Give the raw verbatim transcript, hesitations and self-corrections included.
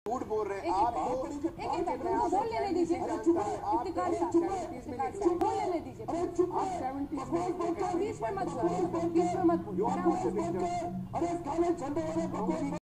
झूठ बोल रहे हैं आप। बोल लेने दीजिए, बोल लेने दीजिए, बीच में मत बोलो, बीच में मत बोलो।